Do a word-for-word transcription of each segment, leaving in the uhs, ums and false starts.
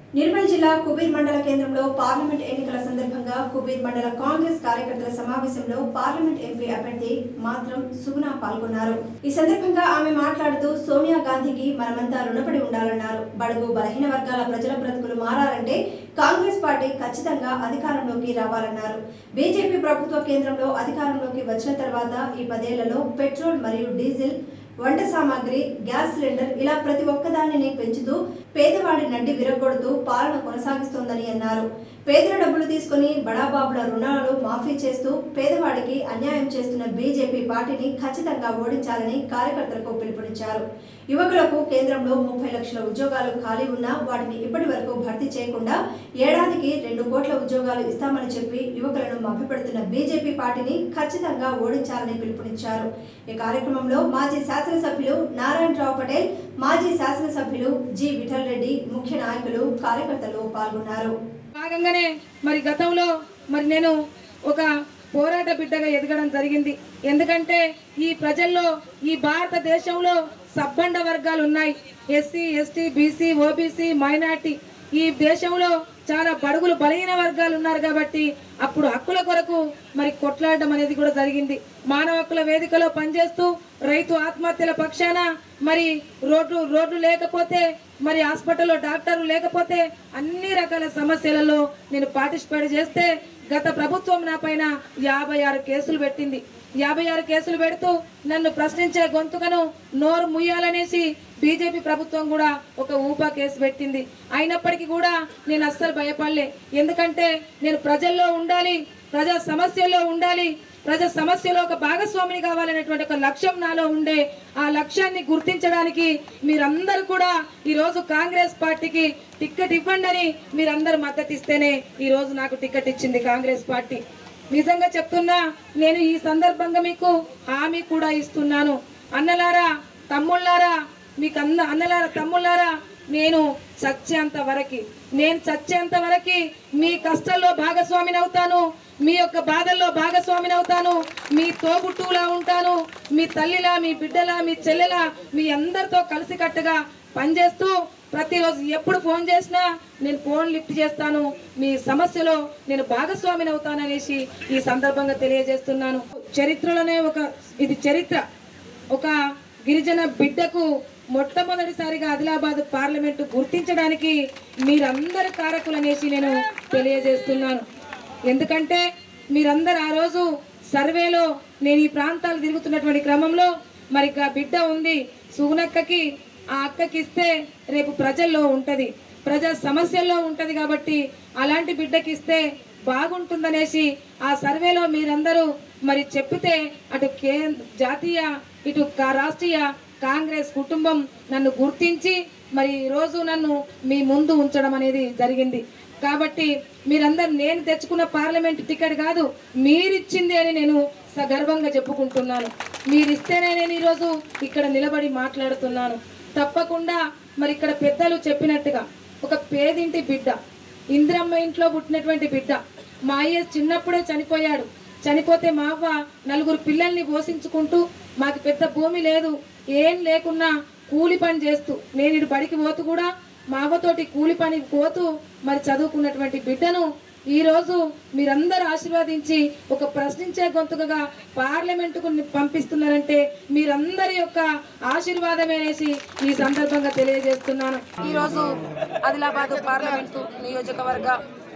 నిర్మల్ జిల్లా కుబీర్ మండల కేంద్రంలో పార్లమెంట్ ఎన్నికల సందర్భంగా కుబీర్ మండల కాంగ్రెస్ కార్యకర్తల సమావేశంలో పార్లమెంట్ ఎంపీ అభ్యర్థి మాత్రం సుగుణ పాల్గొన్నారు। ఈ సందర్భంగా ఆమె మాట్లాడుతూ సోనియా గాంధీకి మనమంతా రుణపడి ఉండాలన్నారు। బడుగు బలహీన వర్గాల ప్రజల బ్రతుకులు మారాలంటే కాంగ్రెస్ పార్టీ ఖచ్చితంగా అధికారంలోకి రావాలన్నారు। బీజేపీ ప్రభుత్వ కేంద్రంలో అధికారంలోకి వచ్చిన తర్వాత ఈ పదేళ్లలో పెట్రోల్ మరియు డీజిల్ వంట సామాగ్రి గ్యాస్ సిలిండర్ ఇలా ప్రతి ఒక్కదానిని పెంచుతూ పేదవాడి నడ్డి విరగొడుతూ పాలన కొనసాగిస్తోందని అన్నారు। పేదల డబ్బులు తీసుకుని బడాబాబుల రుణాలు మాఫీ చేస్తూ పేదవాడికి అన్యాయం చేస్తున్న బీజేపీ పార్టీని ఖచ్చితంగా ఓడించాలని కార్యకర్తలకు పిలుపునిచ్చారు। యువకులకు కేంద్రంలో ముప్పై లక్షల ఉద్యోగాలు ఖాళీ ఉన్నా వాటిని ఇప్పటి వరకు భర్తీ చేయకుండా ఏడాదికి రెండు కోట్ల ఉద్యోగాలు ఇస్తామని చెప్పి యువకులను మభ్యపెడుతున్న బీజేపీ పార్టీని ఖచ్చితంగా ఓడించాలని పిలుపునిచ్చారు। ఈ కార్యక్రమంలో మాజీ శాసనసభ్యులు నారాయణరావు పటేల్, మాజీ శాసనసభ్యులు జి విఠల్ రెడ్డి, ముఖ్య నాయకులు కార్యకర్తలు పాల్గొన్నారు। భాగంగానే మరి గతంలో మరి నేను ఒక పోరాట బిడ్డగా ఎదగడం జరిగింది। ఎందుకంటే ఈ ప్రజల్లో ఈ భారతదేశంలో సబ్బండ వర్గాలు ఉన్నాయి। SC ST BC OBC minority ఈ దేశంలో చాలా బడుగులు బలహీన వర్గాలు ఉన్నారు కాబట్టి అప్పుడు హక్కుల కొరకు మరి కొట్లాడడం అనేది కూడా జరిగింది। మానవ హక్కుల వేదికలో పనిచేస్తూ రైతు ఆత్మహత్యల పక్షాన మరి రోడ్లు రోడ్లు లేకపోతే మరి హాస్పిటల్లో డాక్టర్లు లేకపోతే అన్ని రకాల సమస్యలలో నేను పార్టిసిపేట్ చేస్తే గత ప్రభుత్వం నా పైన యాభై ఆరు కేసులు పెట్టింది। యాభై ఆరు కేసులు పెడుతూ నన్ను ప్రశ్నించే గొంతుకను నోరు ముయ్యాలనేసి బీజేపీ ప్రభుత్వం కూడా ఒక ఊపా కేసు పెట్టింది। అయినప్పటికీ కూడా నేను అస్సలు భయపడలే। ఎందుకంటే నేను ప్రజల్లో ఉండాలి, ప్రజా సమస్యల్లో ఉండాలి, ప్రజా సమస్యలో ఒక భాగస్వామిని కావాలనేటువంటి ఒక లక్ష్యం నాలో ఉండే ఆ లక్ష్యాన్ని గుర్తించడానికి మీరందరూ కూడా ఈరోజు కాంగ్రెస్ పార్టీకి టికెట్ ఇవ్వండి అని మీరందరూ మద్దతు ఇస్తేనే ఈరోజు నాకు టికెట్ ఇచ్చింది కాంగ్రెస్ పార్టీ। నిజంగా చెప్తున్నా, నేను ఈ సందర్భంగా మీకు హామీ కూడా ఇస్తున్నాను। అన్నలారా తమ్ముళ్ళారా, మీకు అన్న అన్నలారా తమ్ముళ్ళారా, నేను చచ్చేంత వరకు నేను చచ్చేంత వరకు మీ కష్టాల్లో భాగస్వామిని అవుతాను, మీ యొక్క బాధల్లో భాగస్వామిని అవుతాను, మీ తోబుట్టులా ఉంటాను, మీ తల్లిలా మీ బిడ్డలా మీ చెల్లెలా మీ అందరితో కలిసికట్టుగా పనిచేస్తూ ప్రతిరోజు ఎప్పుడు ఫోన్ చేసినా నేను ఫోన్ లిఫ్ట్ చేస్తాను, మీ సమస్యలో నేను భాగస్వామిని అవుతాననేసి ఈ సందర్భంగా తెలియజేస్తున్నాను। చరిత్రలోనే ఒక ఇది చరిత్ర, ఒక గిరిజన బిడ్డకు మొట్టమొదటిసారిగా ఆదిలాబాద్ పార్లమెంటు గుర్తించడానికి మీరందరు కారకులనేసి నేను తెలియజేస్తున్నాను। ఎందుకంటే మీరందరూ ఆ రోజు సర్వేలో నేను ఈ ప్రాంతాలు తిరుగుతున్నటువంటి క్రమంలో మరి బిడ్డ ఉంది సుగుణక్కకి, ఆ అక్కకి ఇస్తే రేపు ప్రజల్లో ఉంటుంది, ప్రజా సమస్యల్లో ఉంటుంది కాబట్టి అలాంటి బిడ్డకి ఇస్తే బాగుంటుందనేసి ఆ సర్వేలో మీరందరూ మరి చెప్పితే అటు కే జాతీయ ఇటు రాష్ట్రీయ కాంగ్రెస్ కుటుంబం నన్ను గుర్తించి మరి ఈరోజు నన్ను మీ ముందు ఉంచడం అనేది జరిగింది। కాబట్టి మీరందరూ నేను తెచ్చుకున్న పార్లమెంట్ టికెట్ కాదు, మీరిచ్చింది అని నేను సగర్వంగా చెప్పుకుంటున్నాను। మీరిస్తేనే నేను ఈరోజు ఇక్కడ నిలబడి మాట్లాడుతున్నాను। తప్పకుండా మరి ఇక్కడ పెద్దలు చెప్పినట్టుగా ఒక పేదింటి బిడ్డ, ఇంద్రమ్మ ఇంట్లో పుట్టినటువంటి బిడ్డ, మా అయ్య చిన్నప్పుడే చనిపోయాడు, చనిపోతే మా అవ్వ నలుగురు పిల్లల్ని పోషించుకుంటూ మాకు పెద్ద భూమి లేదు, ఏం లేకున్నా కూలి పని చేస్తూ నేను ఇటు బడికి పోతూ కూడా మా అవ్వతోటి కూలి పని పోతూ మరి చదువుకున్నటువంటి బిడ్డను ఈరోజు మీరందరూ ఆశీర్వదించి ఒక ప్రశ్నించే గొంతుకగా పార్లమెంటుకు పంపిస్తున్నారంటే మీరందరి యొక్క ఆశీర్వాదమేనేసి ఈ సందర్భంగా తెలియజేస్తున్నాను। ఈరోజు ఆదిలాబాద్ పార్లమెంటు నియోజకవర్గ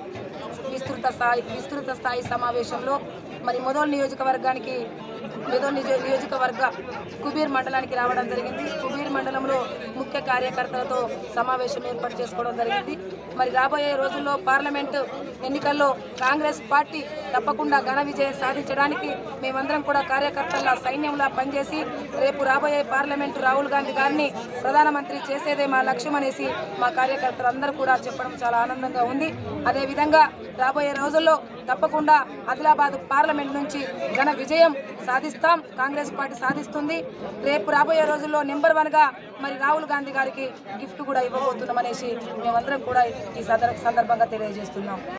విస్తృత స్థాయి విస్తృత స్థాయి సమావేశంలో మరి మొదలు నియోజకవర్గానికి మెదోల్ నియోజకవర్గ కుబీర్ మండలానికి రావడం జరిగింది। కుబీర్ మండలంలో ముఖ్య కార్యకర్తలతో సమావేశం ఏర్పాటు చేసుకోవడం జరిగింది। మరి రాబోయే రోజుల్లో పార్లమెంటు ఎన్నికల్లో కాంగ్రెస్ పార్టీ తప్పకుండా ఘన విజయం సాధించడానికి మేమందరం కూడా కార్యకర్తల సైన్యంలా పనిచేసి రేపు రాబోయే పార్లమెంటు రాహుల్ గాంధీ గారిని ప్రధానమంత్రి చేసేదే మా లక్ష్యం అనేసి మా కార్యకర్తలందరూ కూడా చెప్పడం చాలా ఆనందంగా ఉంది। అదేవిధంగా రాబోయే రోజుల్లో తప్పకుండా ఆదిలాబాద్ పార్లమెంట్ నుంచి ఘన విజయం సాధిస్తాం, కాంగ్రెస్ పార్టీ సాధిస్తుంది। రేపు రాబోయే రోజుల్లో నెంబర్ వన్ గా మరి రాహుల్ గాంధీ గారికి గిఫ్ట్ కూడా ఇవ్వబోతున్నాం అనేసి మేమందరం కూడా ఈ సందర్భంగా తెలియజేస్తున్నాం।